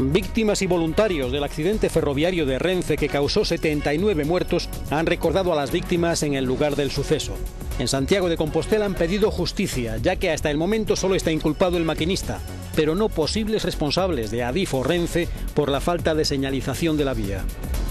Víctimas y voluntarios del accidente ferroviario de Renfe que causó 79 muertos han recordado a las víctimas en el lugar del suceso. En Santiago de Compostela han pedido justicia, ya que hasta el momento solo está inculpado el maquinista, pero no posibles responsables de Adif o Renfe por la falta de señalización de la vía.